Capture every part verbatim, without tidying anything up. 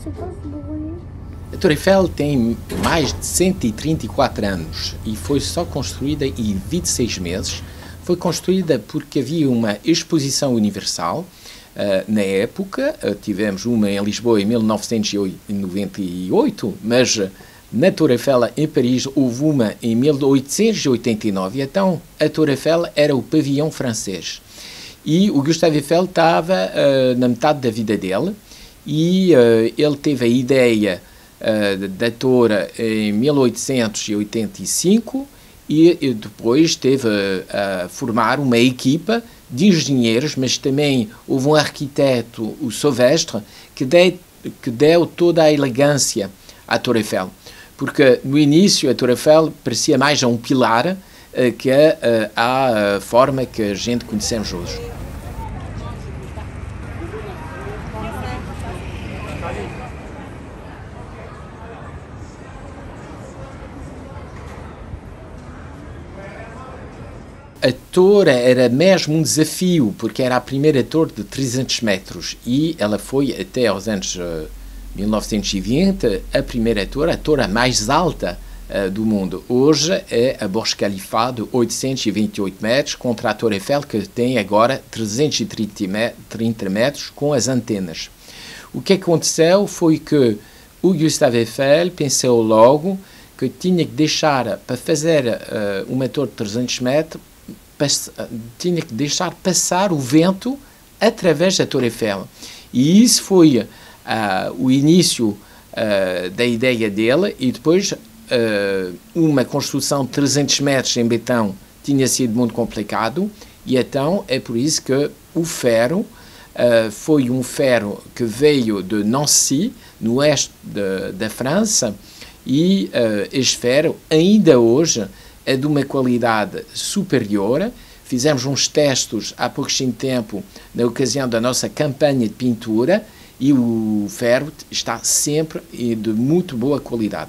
A Torre Eiffel tem mais de cento e trinta e quatro anos e foi só construída em vinte e seis meses. Foi construída porque havia uma exposição universal. Uh, na época, uh, tivemos uma em Lisboa em mil novecentos e noventa e oito, mas uh, na Torre Eiffel em Paris houve uma em mil oitocentos e oitenta e nove. Então, a Torre Eiffel era o pavilhão francês. E o Gustave Eiffel estava uh, na metade da vida dele e uh, ele teve a ideia uh, da torre em mil oitocentos e oitenta e cinco e, e depois teve a, a formar uma equipa de engenheiros, mas também houve um arquiteto, o Sauvestre, que, de, que deu toda a elegância à Torre Eiffel. Porque no início a Torre Eiffel parecia mais a um pilar uh, que a, a, a forma que a gente conhecemos hoje. A torre era mesmo um desafio, porque era a primeira torre de trezentos metros e ela foi até aos anos uh, mil novecentos e vinte a primeira torre, a torre mais alta uh, do mundo. Hoje é a Burj Khalifa de oitocentos e vinte e oito metros contra a Torre Eiffel, que tem agora trezentos e trinta metros com as antenas. O que aconteceu foi que o Gustave Eiffel pensou logo que tinha que deixar, para fazer uh, uma torre de trezentos metros, tinha que deixar passar o vento através da Torre Eiffel. E isso foi uh, o início uh, da ideia dele, e depois uh, uma construção de trezentos metros em betão tinha sido muito complicado, e então é por isso que o ferro uh, foi um ferro que veio de Nancy, no oeste de, da França, e uh, este ferro ainda hoje é de uma qualidade superior. Fizemos uns testes há pouquinho tempo, na ocasião da nossa campanha de pintura, e o ferro está sempre de muito boa qualidade.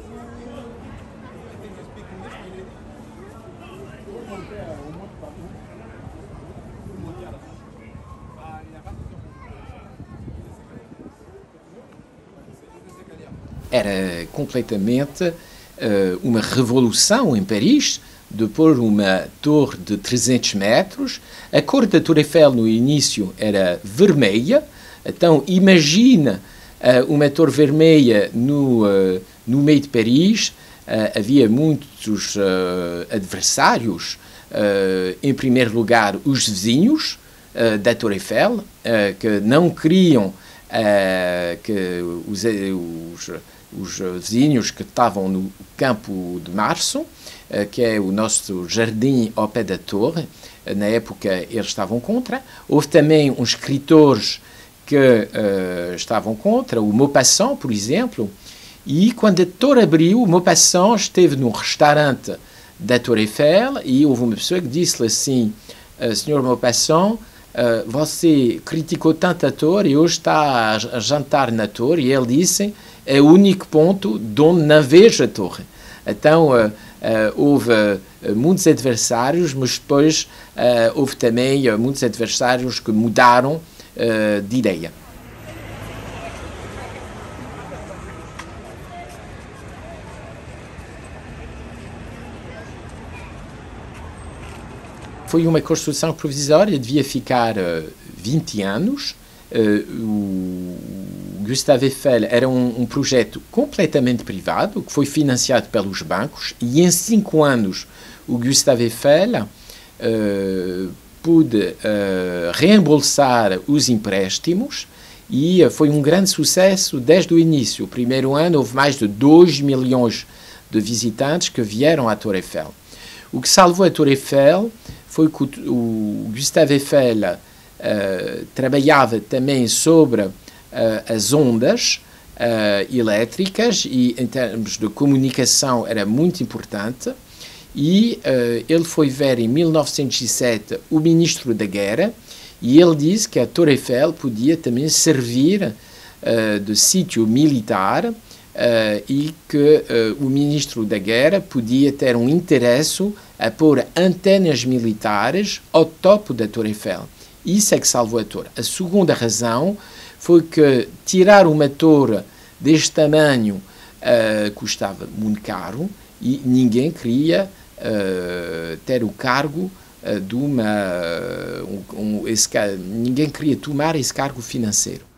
Era completamente Uh, uma revolução em Paris, de pôr uma torre de trezentos metros. A cor da Torre Eiffel no início era vermelha, então imagina uh, uma torre vermelha no, uh, no meio de Paris. Uh, havia muitos uh, adversários, uh, em primeiro lugar os vizinhos uh, da Torre Eiffel, uh, que não queriam uh, que os, os os vizinhos que estavam no Campo de Março, que é o nosso jardim ao pé da torre. Na época eles estavam contra. Houve também uns escritores que uh, estavam contra, o Maupassant, por exemplo. E quando a torre abriu, o Maupassant esteve num restaurante da Torre Eiffel e houve uma pessoa que disse-lhe assim: senhor Maupassant, uh, você criticou tanto a torre e hoje está a jantar na torre. E ele disse: é o único ponto de onde não vejo a torre. Então, uh, uh, houve uh, muitos adversários, mas depois uh, houve também uh, muitos adversários que mudaram uh, de ideia. Foi uma construção provisória, devia ficar uh, vinte anos. Uh, o Gustave Eiffel era um, um projeto completamente privado, que foi financiado pelos bancos, e em cinco anos o Gustave Eiffel uh, pôde uh, reembolsar os empréstimos, e uh, foi um grande sucesso desde o início. O primeiro ano houve mais de dois milhões de visitantes que vieram à Torre Eiffel. O que salvou a Torre Eiffel foi que o, o Gustave Eiffel Uh, trabalhava também sobre uh, as ondas uh, elétricas, e em termos de comunicação era muito importante, e uh, ele foi ver em mil novecentos e sete o ministro da Guerra, e ele disse que a Torre Eiffel podia também servir uh, de sítio militar, uh, e que uh, o ministro da Guerra podia ter um interesse a pôr antenas militares ao topo da Torre Eiffel. Isso é que salvou a torre. A segunda razão foi que tirar uma torre deste tamanho uh, custava muito caro e ninguém queria uh, ter o cargo uh, de uma... Um, um, esse, ninguém queria tomar esse cargo financeiro.